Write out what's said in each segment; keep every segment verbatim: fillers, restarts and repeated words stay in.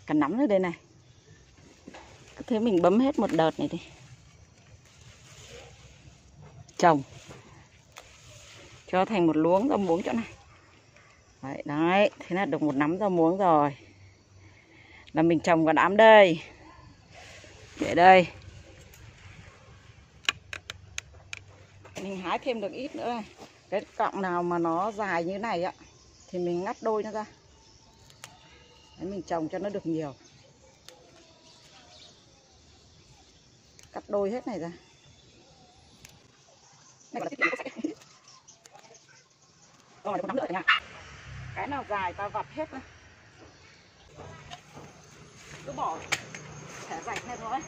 cả nắm ở đây này. Thế mình bấm hết một đợt này đi. Trồng cho thành một luống rau muống chỗ này. Đấy, đấy, thế là được một nắm rau muống rồi. Là mình trồng cả đám đây. Để đây. Mình hái thêm được ít nữa này. Cái cọng nào mà nó dài như này á thì mình ngắt đôi nó ra. Đấy, mình trồng cho nó được nhiều. Cắt đôi hết này ra. Này là tiết kiệm sạch. Rồi, nắm nữa cả nhà. Cái nào dài ta vặt hết ra. Cứ bỏ thẻ rạch hết rồi.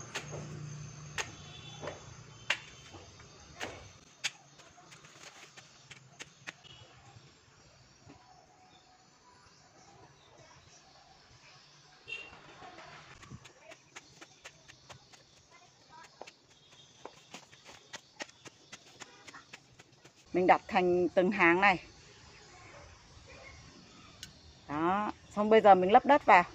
Mình đặt thành từng hàng này. Đó, xong bây giờ mình lấp đất vào.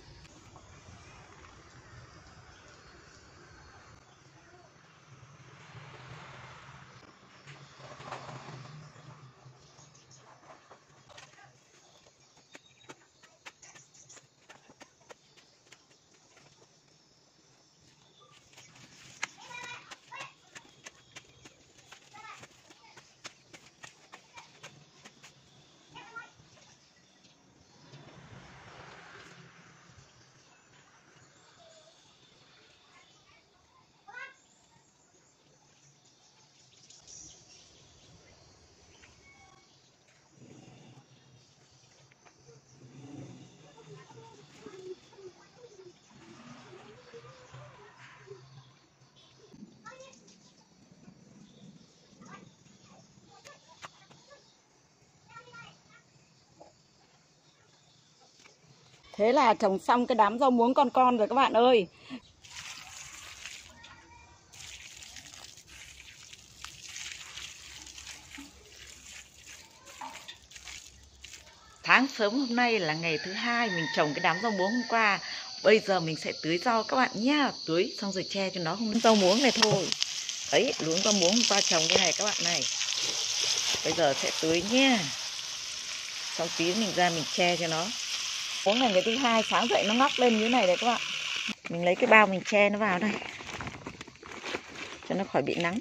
Thế là trồng xong cái đám rau muống con con rồi các bạn ơi. Sáng sớm hôm nay là ngày thứ hai mình trồng cái đám rau muống hôm qua. Bây giờ mình sẽ tưới rau các bạn nhá. Tưới xong rồi che cho nó không rau muống này thôi. Đấy, luống rau muống hôm qua trồng cái này các bạn này. Bây giờ sẽ tưới nhá. Xong tí mình ra mình che cho nó. Muống này ngày thứ hai sáng dậy nó ngóc lên như thế này đấy các bạn. Mình lấy cái bao mình che nó vào đây cho nó khỏi bị nắng.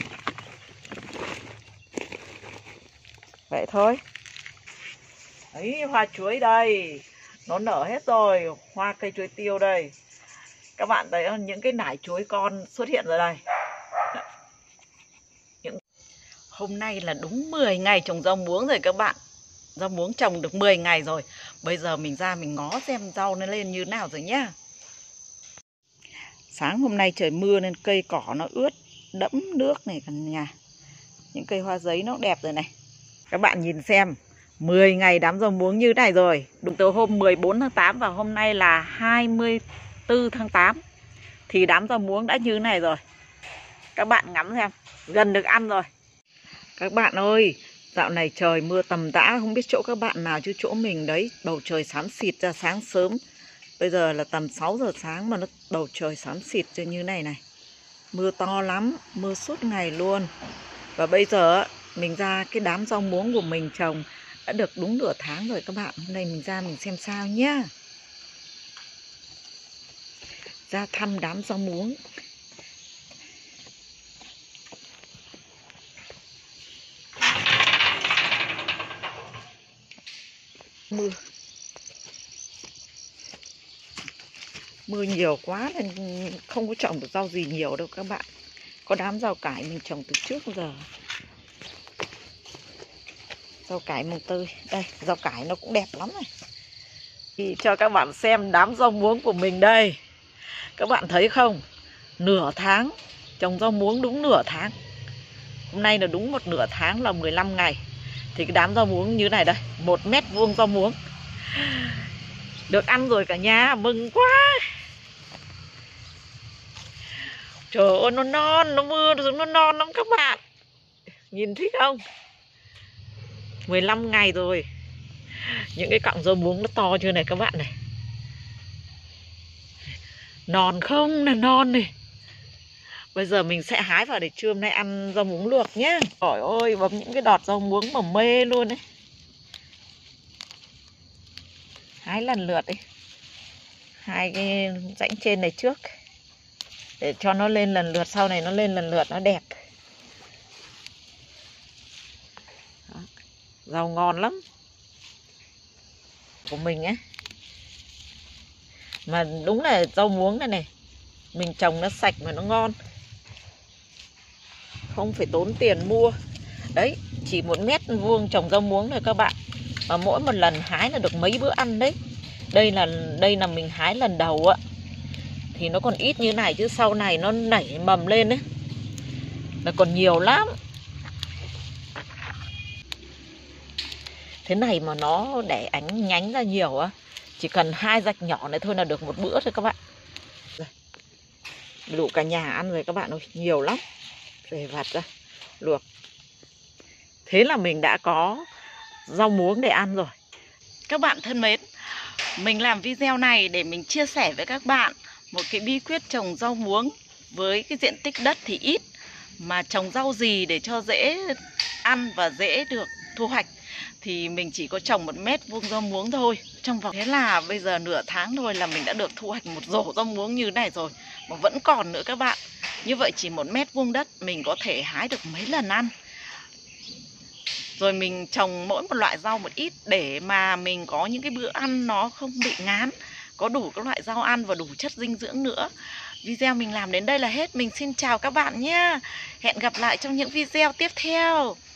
Vậy thôi. Đấy, hoa chuối đây. Nó nở hết rồi. Hoa cây chuối tiêu đây. Các bạn thấy không? Những cái nải chuối con xuất hiện rồi đây. Những... Hôm nay là đúng mười ngày trồng rau muống rồi các bạn. Rau muống trồng được mười ngày rồi. Bây giờ mình ra mình ngó xem rau nó lên như nào rồi nhá. Sáng hôm nay trời mưa nên cây cỏ nó ướt đẫm nước này cả nhà. Những cây hoa giấy nó đẹp rồi này. Các bạn nhìn xem, mười ngày đám rau muống như này rồi. Đúng từ hôm mười bốn tháng tám và hôm nay là hai mươi tư tháng tám thì đám rau muống đã như này rồi. Các bạn ngắm xem, gần được ăn rồi. Các bạn ơi, dạo này trời mưa tầm tã, không biết chỗ các bạn nào chứ chỗ mình đấy, bầu trời xám xịt ra sáng sớm. Bây giờ là tầm sáu giờ sáng mà nó bầu trời xám xịt ra như này này. Mưa to lắm, mưa suốt ngày luôn. Và bây giờ mình ra cái đám rau muống của mình trồng đã được đúng nửa tháng rồi các bạn. Hôm nay mình ra mình xem sao nhá. Ra thăm đám rau muống. Mưa Mưa nhiều quá nên không có trồng được rau gì nhiều đâu các bạn. Có đám rau cải mình trồng từ trước giờ. Rau cải mồng tơi. Đây, rau cải nó cũng đẹp lắm này. Thì cho các bạn xem đám rau muống của mình đây. Các bạn thấy không? Nửa tháng. Trồng rau muống đúng nửa tháng. Hôm nay là đúng một nửa tháng là mười lăm ngày. Thì cái đám rau muống như này đây. Một mét vuông rau muống. Được ăn rồi cả nhà. Mừng quá. Trời ơi nó non. Nó mưa nó, nó non lắm các bạn. Nhìn thích không? mười lăm ngày rồi. Những cái cọng rau muống nó to chưa này các bạn này. Non không là non này. Bây giờ mình sẽ hái vào để trưa hôm nay ăn rau muống luộc nhá. Trời ơi, bấm những cái đọt rau muống mà mê luôn đấy. Hái lần lượt đi. Hai cái rãnh trên này trước. Để cho nó lên lần lượt, sau này nó lên lần lượt nó đẹp. Đó. Rau ngon lắm. Của mình á. Mà đúng là rau muống này này. Mình trồng nó sạch mà nó ngon. Không phải tốn tiền mua. Đấy, chỉ một mét vuông trồng rau muống này các bạn. Mà mỗi một lần hái là được mấy bữa ăn đấy. Đây là đây là mình hái lần đầu ạ. Thì nó còn ít như này chứ sau này nó nảy mầm lên đấy. Là còn nhiều lắm. Thế này mà nó đẻ ánh nhánh ra nhiều á. Chỉ cần hai rạch nhỏ này thôi là được một bữa thôi các bạn. Đủ cả nhà ăn rồi các bạn ơi, nhiều lắm. Để vặt ra, luộc. Thế là mình đã có rau muống để ăn rồi. Các bạn thân mến, mình làm video này để mình chia sẻ với các bạn một cái bí quyết trồng rau muống với cái diện tích đất thì ít, mà trồng rau gì để cho dễ ăn và dễ được thu hoạch. Thì mình chỉ có trồng một mét vuông rau muống thôi. Trong vòng thế là bây giờ nửa tháng thôi là mình đã được thu hoạch một rổ rau muống như thế này rồi. Mà vẫn còn nữa các bạn. Như vậy chỉ một mét vuông đất mình có thể hái được mấy lần ăn. Rồi mình trồng mỗi một loại rau một ít để mà mình có những cái bữa ăn nó không bị ngán. Có đủ các loại rau ăn và đủ chất dinh dưỡng nữa. Video mình làm đến đây là hết. Mình xin chào các bạn nhé. Hẹn gặp lại trong những video tiếp theo.